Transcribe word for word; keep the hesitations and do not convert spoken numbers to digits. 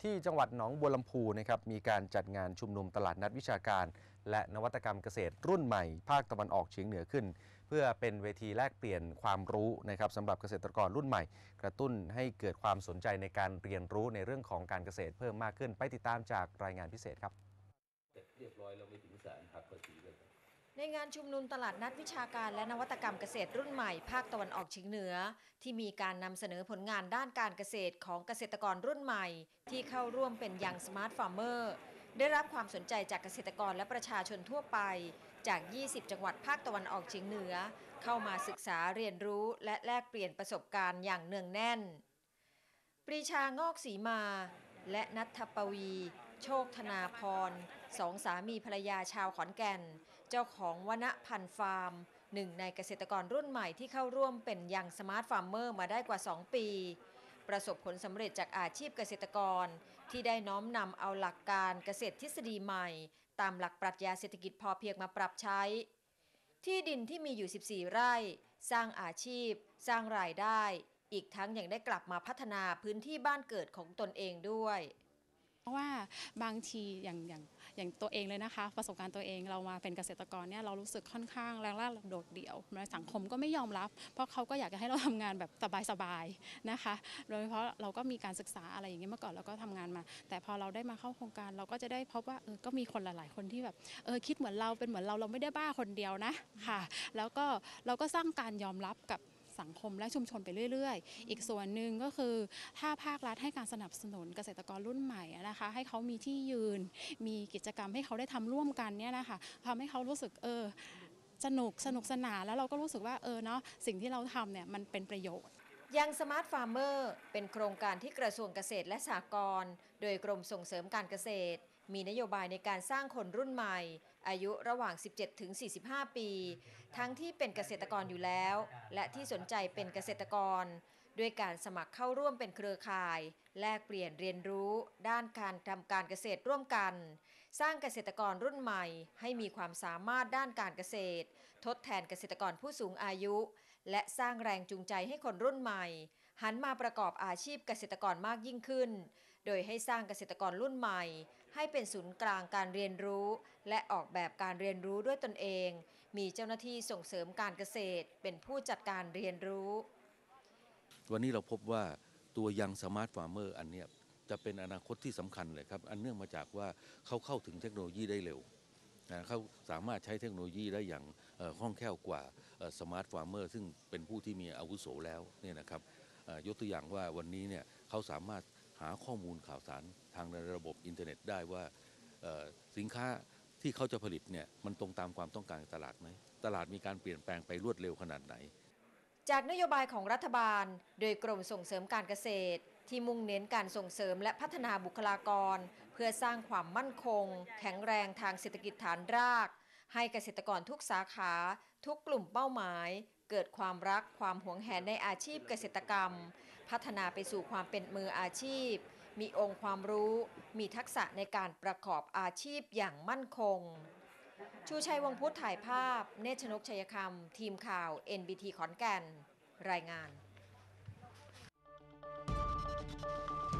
ที่จังหวัดหนองบัวลำพูนะครับมีการจัดงานชุมนุมตลาดนัดวิชาการและนวัตกรรมเกษตรรุ่นใหม่ภาคตะวันออกเฉียงเหนือขึ้นเพื่อเป็นเวทีแลกเปลี่ยนความรู้นะครับสำหรับเกษตรกรรุ่นใหม่กระตุ้นให้เกิดความสนใจในการเรียนรู้ในเรื่องของการเกษตรเพิ่มมากขึ้นไปติดตามจากรายงานพิเศษครับเรียบร้อยแล้วไม่ถึงแสนหักภาษีเลยในงานชุมนุมตลาดนัดวิชาการและนวัตกรรมเกษตรรุ่นใหม่ภาคตะวันออกเฉียงเหนือที่มีการนำเสนอผลงานด้านการเกษตรของเกษตรกรรุ่นใหม่ที่เข้าร่วมเป็นยังสมาร์ทฟาร์มเมอร์ได้รับความสนใจจากเกษตรกรและประชาชนทั่วไปจากยี่สิบจังหวัดภาคตะวันออกเฉียงเหนือเข้ามาศึกษาเรียนรู้และแลกเปลี่ยนประสบการณ์อย่างเนืองแน่นปรีชางอกศรีมาและณัฐปวีโชคธนาพรสองสามีภรรยาชาวขอนแก่นเจ้าของวณพันธ์ฟาร์มหนึ่งในเกษตรกรรุ่นใหม่ที่เข้าร่วมเป็นยังสมาร์ทฟาร์มเมอร์มาได้กว่าสองปีประสบผลสำเร็จจากอาชีพเกษตรกรที่ได้น้อมนำเอาหลักการเกษตรทฤษฎีใหม่ตามหลักปรัชญาเศรษฐกิจพอเพียงมาปรับใช้ที่ดินที่มีอยู่สิบสี่ไร่สร้างอาชีพสร้างรายได้อีกทั้งยังได้กลับมาพัฒนาพื้นที่บ้านเกิดของตนเองด้วยเพราะว่าบางทีอย่างอย่างอย่างตัวเองเลยนะคะประสบการณ์ตัวเองเรามาเป็นเกษตรกรเนี่ยเรารู้สึกค่อนข้างแรงล่าโดดเดี่ยวสังคมก็ไม่ยอมรับเพราะเขาก็อยากจะให้เราทำงานแบบสบายๆนะคะโดยเฉพาะเราก็มีการศึกษาอะไรอย่างเงี้ยเมื่อก่อนเราก็ทำงานมาแต่พอเราได้มาเข้าโครงการเราก็จะได้พบว่าเออก็มีคนหลายๆคนที่แบบเออคิดเหมือนเราเป็นเหมือนเราเราไม่ได้บ้าคนเดียวนะค่ะแล้วก็เราก็สร้างการยอมรับกับสังคมและชุมชนไปเรื่อยๆอีกส่วนหนึ่งก็คือถ้าภาครัฐให้การสนับสนุนเกษตรกรรุ่นใหม่นะคะให้เขามีที่ยืนมีกิจกรรมให้เขาได้ทำร่วมกันเนี่ยนะคะทำให้เขารู้สึกเออสนุกสนุกสนานแล้วเราก็รู้สึกว่าเออเนาะสิ่งที่เราทำเนี่ยมันเป็นประโยชน์ยังสมาร์ทฟาร์มเมอร์เป็นโครงการที่กระทรวงเกษตรและสหกรณ์โดยกรมส่งเสริมการเกษตรมีนโยบายในการสร้างคนรุ่นใหม่อายุระหว่าง สิบเจ็ดถึงสี่สิบห้า ปีทั้งที่เป็นเกษตรกรอยู่แล้วและที่สนใจเป็นเกษตรกรด้วยการสมัครเข้าร่วมเป็นเครือข่ายแลกเปลี่ยนเรียนรู้ด้านการทำการเกษตรร่วมกันสร้างเกษตรกรรุ่นใหม่ให้มีความสามารถด้านการเกษตรทดแทนเกษตรกรผู้สูงอายุและสร้างแรงจูงใจให้คนรุ่นใหม่หันมาประกอบอาชีพเกษตรกรมากยิ่งขึ้นโดยให้สร้างเกษตรกรรุ่นใหม่ให้เป็นศูนย์กลางการเรียนรู้และออกแบบการเรียนรู้ด้วยตนเองมีเจ้าหน้าที่ส่งเสริมการเกษตรเป็นผู้จัดการเรียนรู้วันนี้เราพบว่าตัวยังสมาร์ทฟาร์มเมอร์อันนี้จะเป็นอนาคตที่สำคัญเลยครับอันเนื่องมาจากว่าเขาเข้าถึงเทคโนโลยีได้เร็วนะเขาสามารถใช้เทคโนโลยีได้อย่างคล่องแคล่วกว่าสมาร์ทฟาร์มเมอร์ซึ่งเป็นผู้ที่มีอาวุโสแล้วเนี่ยนะครับยกตัวอย่างว่าวันนี้เนี่ยเขาสามารถหาข้อมูลข่าวสารทางระบบอินเทอร์เน็ตได้ว่าสินค้าที่เขาจะผลิตเนี่ยมันตรงตามความต้องการตลาดไหมตลาดมีการเปลี่ยนแปลงไปรวดเร็วขนาดไหนจากนโยบายของรัฐบาลโดยกรมส่งเสริมการเกษตรที่มุ่งเน้นการส่งเสริมและพัฒนาบุคลากรเพื่อสร้างความมั่นคงแข็งแรงทางเศรษฐกิจฐานรากให้เกษตรกรทุกสาขาทุกกลุ่มเป้าหมายเกิดความรักความหวงแหนในอาชีพเกษตรกรรมพัฒนาไปสู่ความเป็นมืออาชีพมีองค์ความรู้มีทักษะในการประกอบอาชีพอย่างมั่นคงชูชัยวงศ์พุทธถ่ายภาพเนชนกชัยคำทีมข่าว เอ็น บี ที ขอนแก่นรายงาน